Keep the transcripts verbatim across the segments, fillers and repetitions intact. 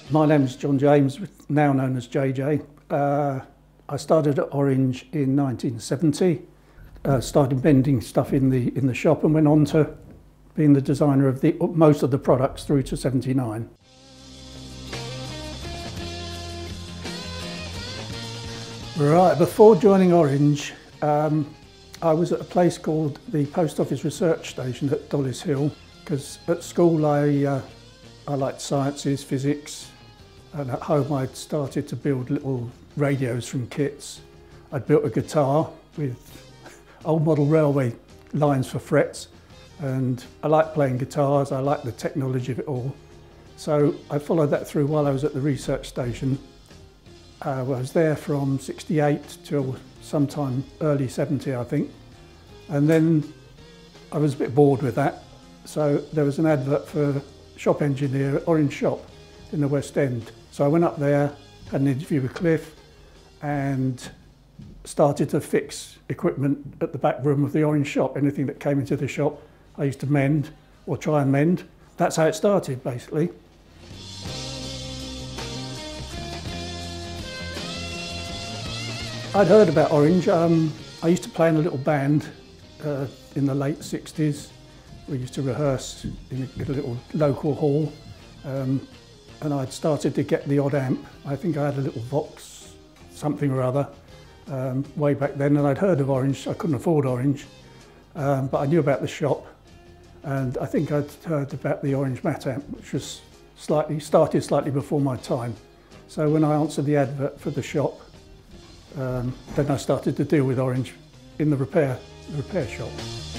My name's John James, now known as J J. Uh, I started at Orange in nineteen seventy, uh, started bending stuff in the in the shop and went on to being the designer of the most of the products through to seventy-nine. Right, before joining Orange, um, I was at a place called the Post Office Research Station at Dollis Hill, because at school I, uh, I liked sciences, physics, and at home I'd started to build little radios from kits. I'd built a guitar with old model railway lines for frets, and I liked playing guitars, I liked the technology of it all. So I followed that through while I was at the research station. Uh, well, I was there from sixty-eight till sometime early seventy, I think. And then I was a bit bored with that. So there was an advert for shop engineer at Orange Shop in the West End. So I went up there, had an interview with Cliff, and started to fix equipment at the back room of the Orange Shop. Anything that came into the shop, I used to mend or try and mend. That's how it started, basically. I'd heard about Orange. Um, I used to play in a little band uh, in the late sixties. We used to rehearse in a, in a little local hall, um, and I'd started to get the odd amp. I think I had a little Vox, something or other, um, way back then, and I'd heard of Orange. I couldn't afford Orange, um, but I knew about the shop, and I think I'd heard about the Orange Mat amp, which was slightly started slightly before my time. So when I answered the advert for the shop, Um, then I started to deal with Orange in the repair, the repair shop.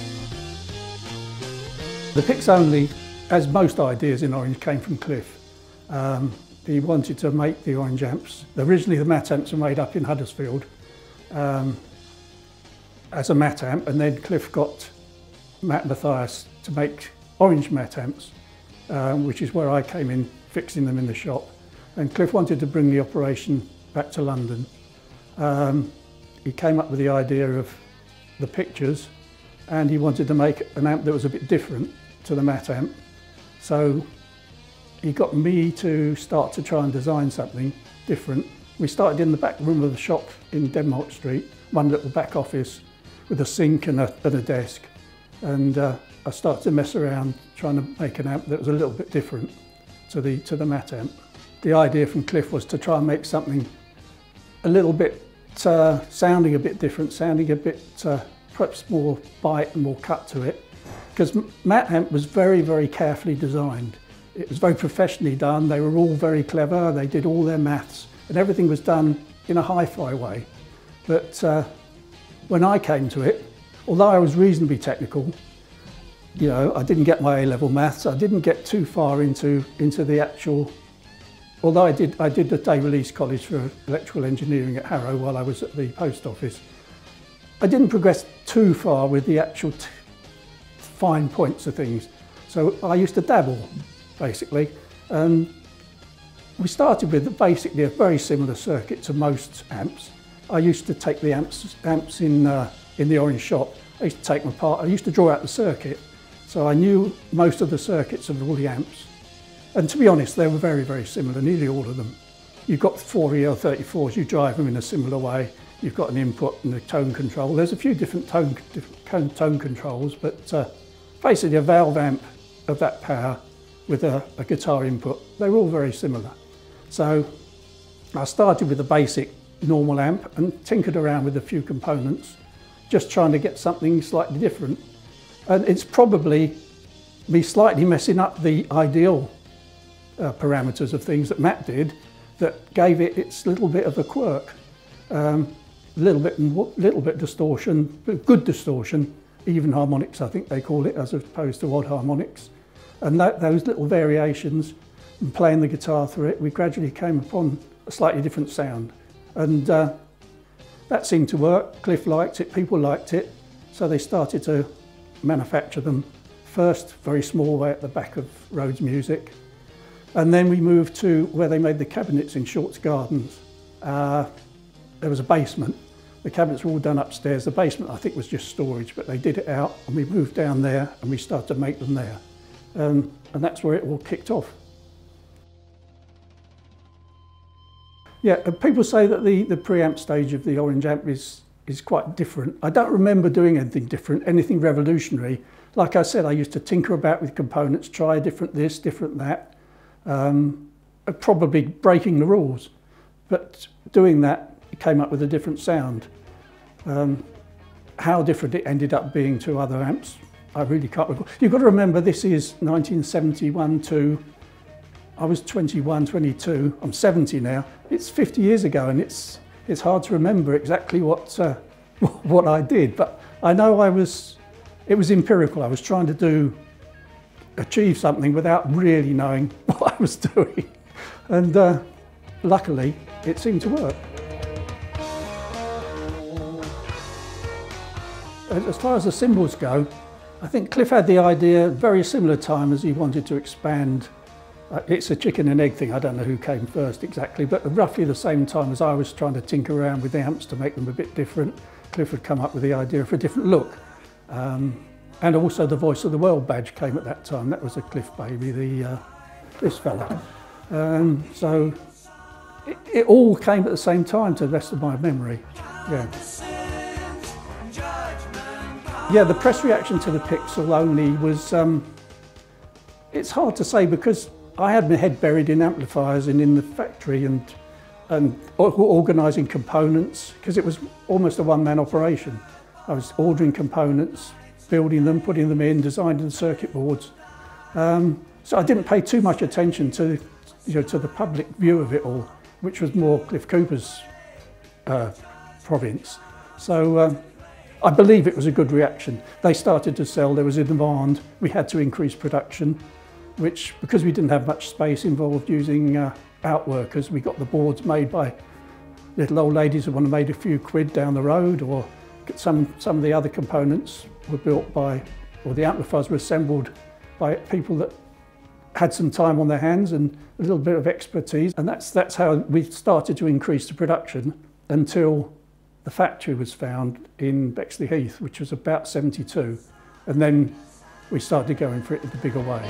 The Pics Only, as most ideas in Orange, came from Cliff. Um, he wanted to make the Orange amps. Originally the Mat amps were made up in Huddersfield um, as a Mat amp, and then Cliff got Matt Mathias to make Orange Mat amps, um, which is where I came in fixing them in the shop. And Cliff wanted to bring the operation back to London. Um, he came up with the idea of the pictures, and he wanted to make an amp that was a bit different to the Mat amp. So he got me to start to try and design something different. We started in the back room of the shop in Denmark Street, one little back office with a sink and a, and a desk. And uh, I started to mess around trying to make an amp that was a little bit different to the, to the Mat amp. The idea from Cliff was to try and make something a little bit Uh, sounding a bit different, sounding a bit uh, perhaps more bite and more cut to it, because Mat amp was very, very carefully designed. It was very professionally done. They were all very clever. They did all their maths, and everything was done in a hi-fi way. But uh, when I came to it, although I was reasonably technical, you know, I didn't get my A-level maths. I didn't get too far into into the actual. Although I did, I did the day release college for electrical engineering at Harrow while I was at the post office. I didn't progress too far with the actual t fine points of things. So I used to dabble, basically. And we started with basically a very similar circuit to most amps. I used to take the amps, amps in, uh, in the Orange shop. I used to take them apart. I used to draw out the circuit. So I knew most of the circuits of all the amps. And to be honest, they were very, very similar, nearly all of them. You've got four E L thirty-fours, you drive them in a similar way. You've got an input and a tone control. There's a few different tone, different tone controls, but uh, basically a valve amp of that power with a, a guitar input. They were all very similar. So I started with a basic normal amp and tinkered around with a few components, just trying to get something slightly different. And it's probably me slightly messing up the ideal Uh, parameters of things that Matt did that gave it its little bit of a quirk. Um, a little bit, little bit distortion, but good distortion, even harmonics I think they call it, as opposed to odd harmonics. And that, those little variations, and playing the guitar through it, we gradually came upon a slightly different sound. And uh, that seemed to work. Cliff liked it, people liked it, so they started to manufacture them. First, very small way at the back of Rhodes Music. And then we moved to where they made the cabinets in Short's Gardens. Uh, there was a basement. The cabinets were all done upstairs. The basement, I think, was just storage, but they did it out, and we moved down there, and we started to make them there. Um, and that's where it all kicked off. Yeah, and people say that the, the preamp stage of the Orange amp is, is quite different. I don't remember doing anything different, anything revolutionary. Like I said, I used to tinker about with components, try different this, different that, um, probably breaking the rules. But doing that, it came up with a different sound. Um, how different it ended up being to other amps, I really can't recall. You've got to remember, this is nineteen seventy-one to, I was twenty-one, twenty-two, I'm seventy now. It's fifty years ago, and it's, it's hard to remember exactly what, uh, what I did, but I know I was, it was empirical. I was trying to do, achieve something without really knowing what I was doing. And uh, luckily, it seemed to work. As far as the cymbals go, I think Cliff had the idea very similar time as he wanted to expand. Uh, it's a chicken and egg thing, I don't know who came first exactly, but roughly the same time as I was trying to tinker around with the amps to make them a bit different, Cliff had come up with the idea for a different look. Um, and also the Voice of the World badge came at that time. That was a Cliff baby, the, uh, this fella. Um, so it, it all came at the same time, to the best of my memory. Yeah. Yeah, the press reaction to the Pics Only was, um, it's hard to say because I had my head buried in amplifiers and in the factory and, and organising components, because it was almost a one-man operation. I was ordering components, building them, putting them in, designing the circuit boards. Um, so I didn't pay too much attention to, you know, to the public view of it all, which was more Cliff Cooper's uh, province. So. Um, I believe it was a good reaction. They started to sell, there was a demand, we had to increase production, which, because we didn't have much space, involved using uh, outworkers. We got the boards made by little old ladies who wanted made a few quid down the road, or some, some of the other components were built by, or the amplifiers were assembled by people that had some time on their hands and a little bit of expertise. And that's, that's how we started to increase the production until the factory was found in Bexley Heath, which was about seventy-two, and then we started going for it in a bigger way.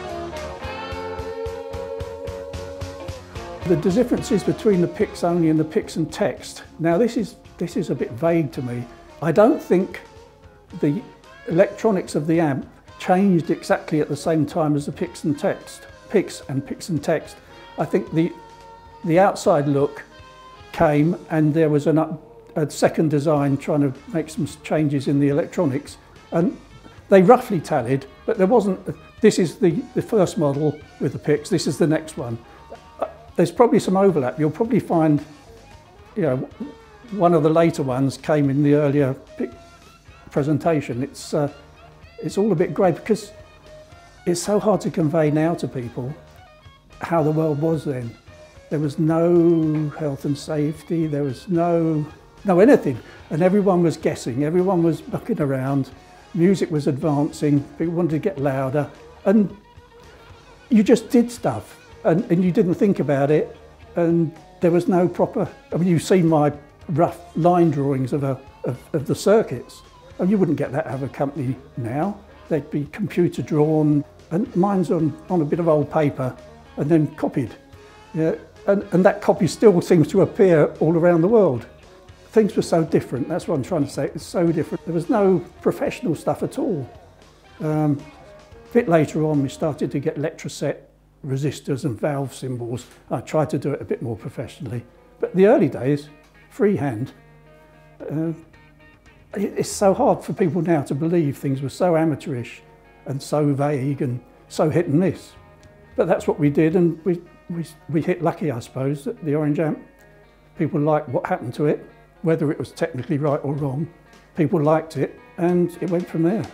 The differences between the Pics Only and the Pics and Text. Now this is, this is a bit vague to me. I don't think the electronics of the amp changed exactly at the same time as the Pics and Text, Pics and Pics and Text. I think the, the outside look came and there was an up, a second design trying to make some changes in the electronics, and they roughly tallied, but there wasn't, this is the, the first model with the Pics, this is the next one. There's probably some overlap. You'll probably find, you know, one of the later ones came in the earlier Pic presentation. It's, uh, it's all a bit grey because it's so hard to convey now to people how the world was then. There was no health and safety, there was no No, anything. And everyone was guessing, everyone was mucking around, music was advancing, people wanted to get louder, and you just did stuff, and, and you didn't think about it, and there was no proper, I mean, you've seen my rough line drawings of, a, of, of the circuits, and you wouldn't get that out of a company now. They'd be computer drawn, and mine's on, on a bit of old paper, and then copied. Yeah, and, and that copy still seems to appear all around the world. Things were so different, that's what I'm trying to say, it's so different. There was no professional stuff at all. Um, a bit later on we started to get electroset resistors and valve symbols. I tried to do it a bit more professionally. But the early days, freehand, uh, it's so hard for people now to believe things were so amateurish and so vague and so hit and miss. But that's what we did, and we, we, we hit lucky, I suppose, that the Orange amp, people liked what happened to it. Whether it was technically right or wrong, people liked it, and it went from there.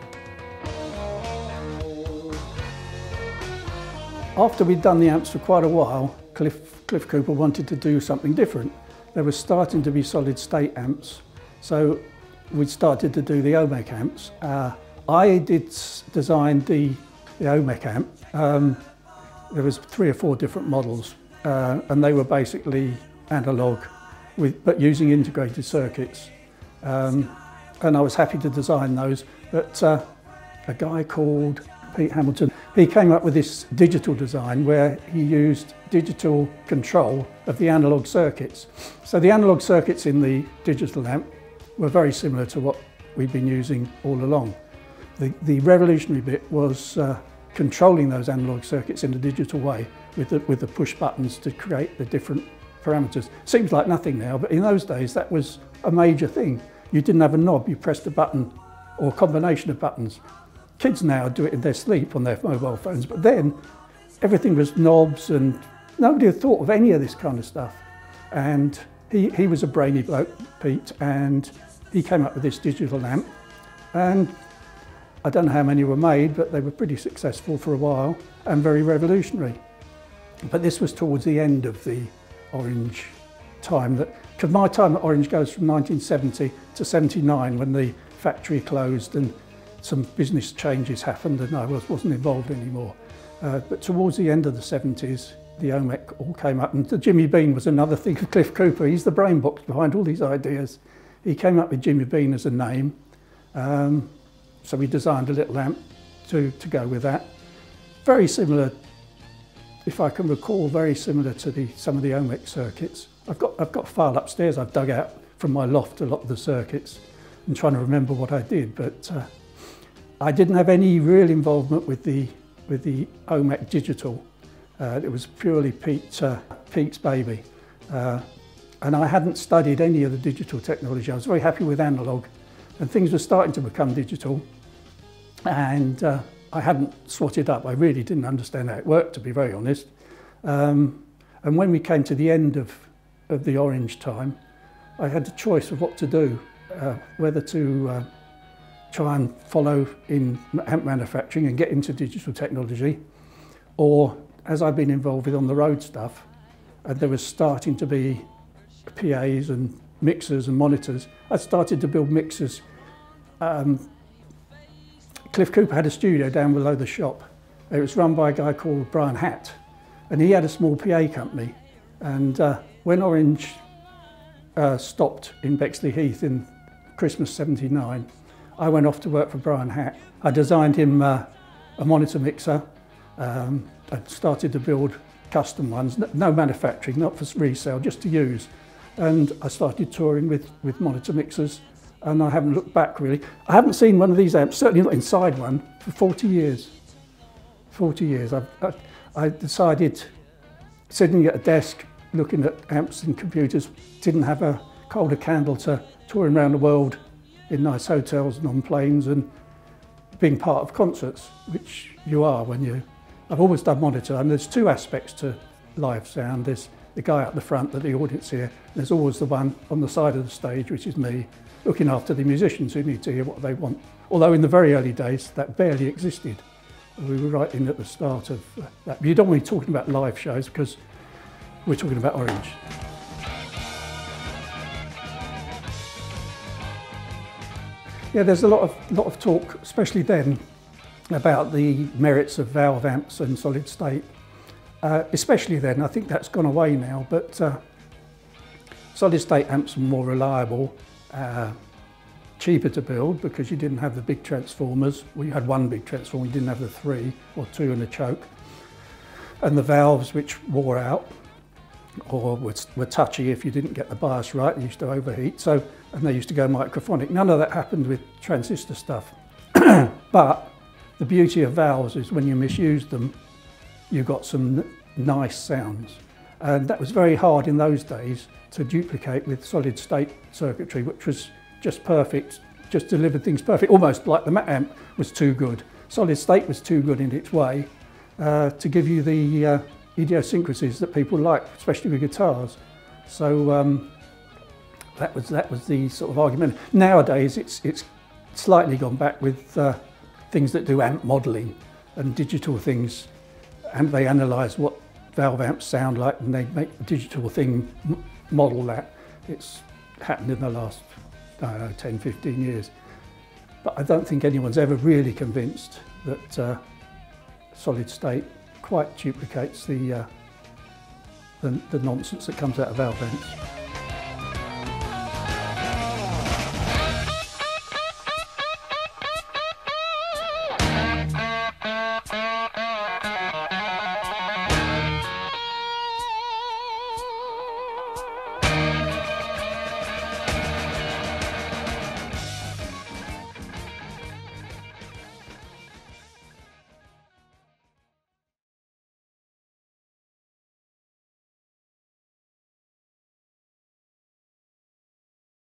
After we'd done the amps for quite a while, Cliff, Cliff Cooper wanted to do something different. There was starting to be solid state amps, so we started to do the O M E C amps. Uh, I did design the, the O M E C amp. Um, there was three or four different models, uh, and they were basically analog, With, but using integrated circuits. Um, and I was happy to design those, but uh, a guy called Pete Hamilton, he came up with this digital design where he used digital control of the analogue circuits. So the analogue circuits in the digital amp were very similar to what we've been using all along. The, the revolutionary bit was uh, controlling those analogue circuits in a digital way with the, with the push buttons to create the different parameters. Seems like nothing now, but in those days that was a major thing. You didn't have a knob, you pressed a button or a combination of buttons. Kids now do it in their sleep on their mobile phones, but then everything was knobs and nobody had thought of any of this kind of stuff. And he, he was a brainy bloke, Pete, and he came up with this digital amp. And I don't know how many were made, but they were pretty successful for a while and very revolutionary. But this was towards the end of the Orange time, that because my time at Orange goes from nineteen seventy to seventy-nine, when the factory closed and some business changes happened and I was, wasn't involved anymore. Uh, but towards the end of the seventies, the O M E C all came up, and the Jimmy Bean was another thing. Cliff Cooper, he's the brain box behind all these ideas. He came up with Jimmy Bean as a name, um, so we designed a little amp to, to go with that. Very similar, if I can recall, very similar to the, some of the O M E C circuits. I've got, I've got a file upstairs I've dug out from my loft, a lot of the circuits, and trying to remember what I did, but uh, I didn't have any real involvement with the, with the O M E C digital. Uh, it was purely Pete, uh, Pete's baby. Uh, and I hadn't studied any of the digital technology. I was very happy with analog, and things were starting to become digital. And uh, I hadn't swatted up. I really didn't understand how it worked, to be very honest. Um, and when we came to the end of, of the Orange time, I had the choice of what to do, uh, whether to uh, try and follow in amp manufacturing and get into digital technology, or as I've been involved with on the road stuff, and there was starting to be P As and mixers and monitors, I started to build mixers. Um, Cliff Cooper had a studio down below the shop. It was run by a guy called Brain Hatt, and he had a small P A company. And uh, when Orange uh, stopped in Bexley Heath in Christmas seventy-nine, I went off to work for Brain Hatt. I designed him uh, a monitor mixer. Um, I started to build custom ones, no manufacturing, not for resale, just to use. And I started touring with, with monitor mixers, and I haven't looked back really. I haven't seen one of these amps, certainly not inside one, for forty years. forty years. I've, I, I decided, sitting at a desk, looking at amps and computers, didn't have a hold a candle to touring around the world in nice hotels and on planes and being part of concerts, which you are when you... I've always done monitor, and there's two aspects to live sound. There's the guy up the front that the audience hear, and there's always the one on the side of the stage, which is me, looking after the musicians who need to hear what they want. Although in the very early days, that barely existed. We were right in at the start of that. You don't want to be talking about live shows because we're talking about Orange. Yeah, there's a lot of, lot of talk, especially then, about the merits of valve amps and solid state. Uh, especially then, I think that's gone away now, but uh, solid state amps are more reliable, uh, cheaper to build because you didn't have the big transformers. Well, you had one big transformer, you didn't have the three or two and a choke. And the valves, which wore out or were, were touchy if you didn't get the bias right, they used to overheat, so, and they used to go microphonic. None of that happened with transistor stuff. But the beauty of valves is when you misuse them, you got some nice sounds. And that was very hard in those days to duplicate with solid state circuitry, which was just perfect, just delivered things perfect, almost like the Mat amp was too good. Solid state was too good in its way uh, to give you the uh, idiosyncrasies that people like, especially with guitars. So um, that was that was the sort of argument. Nowadays it's it's slightly gone back with uh, things that do amp modelling and digital things, and they analyse what valve amps sound like and they make the digital thing model that. It's happened in the last, I don't know, ten, fifteen years. But I don't think anyone's ever really convinced that uh, solid state quite duplicates the, uh, the, the nonsense that comes out of valve amps.